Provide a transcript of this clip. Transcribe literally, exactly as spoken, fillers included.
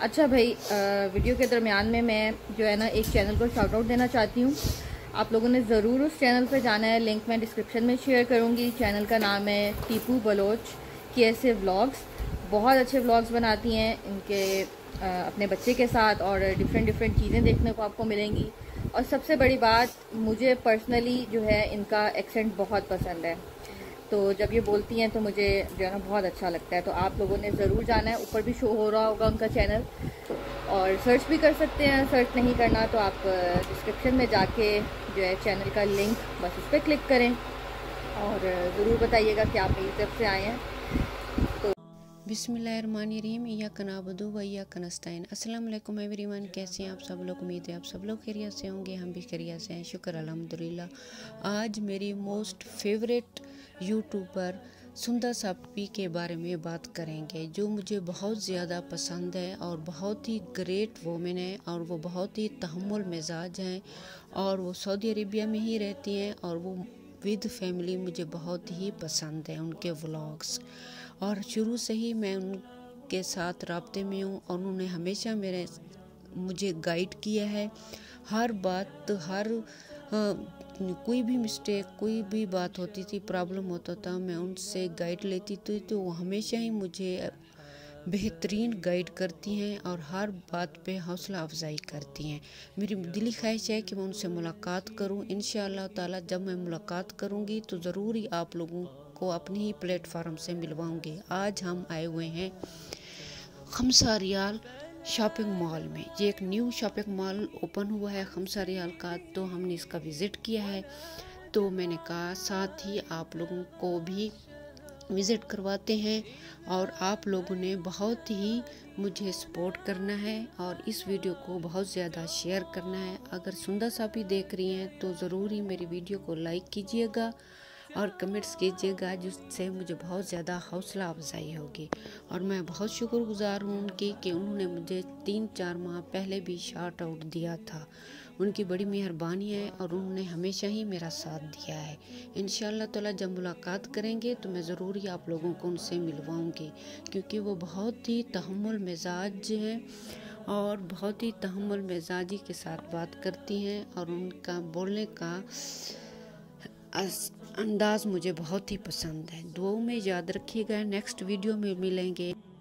अच्छा भाई, आ, वीडियो के दरमियान में मैं जो है ना एक चैनल को शाउट आउट देना चाहती हूँ। आप लोगों ने ज़रूर उस चैनल पर जाना है। लिंक मैं डिस्क्रिप्शन में शेयर करूँगी। चैनल का नाम है टीपू बलोच के ऐसे व्लॉग्स। बहुत अच्छे व्लॉग्स बनाती हैं इनके, आ, अपने बच्चे के साथ, और डिफरेंट डिफरेंट चीज़ें देखने को आपको मिलेंगी। और सबसे बड़ी बात, मुझे पर्सनली जो है इनका एक्सेंट बहुत पसंद है। तो जब ये बोलती हैं तो मुझे जो है ना बहुत अच्छा लगता है। तो आप लोगों ने ज़रूर जाना है। ऊपर भी शो हो रहा होगा उनका चैनल, और सर्च भी कर सकते हैं। सर्च नहीं करना तो आप डिस्क्रिप्शन में जाके जो है चैनल का लिंक बस उस पर क्लिक करें, और ज़रूर बताइएगा कि आप मेरी तरफ से आए हैं। तो बिस्मिल्लाहिर्रहमानिर्रहीम, या कनाबदू व या कनस्ताइन। अस्सलाम वालेकुम एवरीवन, कैसे हैं आप सब लोग? उम्मीद है आप सब लोग खैरियत से होंगे। हम भी खैरियत से हैं, शुक्र अल्हम्दुलिल्लाह। आज मेरी मोस्ट फेवरेट यूट्यूबर सुंदर सापी के बारे में बात करेंगे, जो मुझे बहुत ज़्यादा पसंद है और बहुत ही ग्रेट वोमेन है, और वो बहुत ही तहम्मुल मिजाज हैं, और वो सऊदी अरेबिया में ही रहती हैं, और वो विद फैमिली मुझे बहुत ही पसंद है उनके व्लॉग्स। और शुरू से ही मैं उनके साथ राब्ते में हूँ, और उन्होंने हमेशा मेरे मुझे गाइड किया है। हर बात, हर आ, कोई भी मिस्टेक, कोई भी बात होती थी, प्रॉब्लम होता था, मैं उनसे गाइड लेती थी, तो वो हमेशा ही मुझे बेहतरीन गाइड करती हैं और हर बात पे हौसला अफजाई करती हैं। मेरी दिली ख्वाहिश है कि मैं उनसे मुलाकात करूं। इंशाअल्लाह ताला जब मैं मुलाकात करूंगी तो ज़रूर ही आप लोगों को अपने ही प्लेटफार्म से मिलवाऊंगी। आज हम आए हुए हैं खमसा रियाल शॉपिंग मॉल में। ये एक न्यू शॉपिंग मॉल ओपन हुआ है खमसा रियाल का, तो हमने इसका विज़िट किया है। तो मैंने कहा साथ ही आप लोगों को भी विज़िट करवाते हैं, और आप लोगों ने बहुत ही मुझे सपोर्ट करना है और इस वीडियो को बहुत ज़्यादा शेयर करना है। अगर सुंदर सापी देख रही हैं तो ज़रूर ही मेरी वीडियो को लाइक कीजिएगा और कमेंट्स कीजिएगा, जिससे मुझे बहुत ज़्यादा हौसला अफजाई होगी। और मैं बहुत शुक्रगुजार हूँ उनकी कि उन्होंने मुझे तीन चार माह पहले भी शार्ट आउट दिया था। उनकी बड़ी मेहरबानी है, और उन्होंने हमेशा ही मेरा साथ दिया है। इंशाअल्लाह ताला जब मुलाकात करेंगे तो मैं ज़रूर ही आप लोगों को उनसे मिलवाऊंगी, क्योंकि वो बहुत ही तहम्मुल मिजाज हैं और बहुत ही तहम्मुल मिजाजी के साथ बात करती हैं, और उनका बोलने का अंदाज़ मुझे बहुत ही पसंद है। दुआओं में याद रखिएगा। नेक्स्ट वीडियो में मिलेंगे।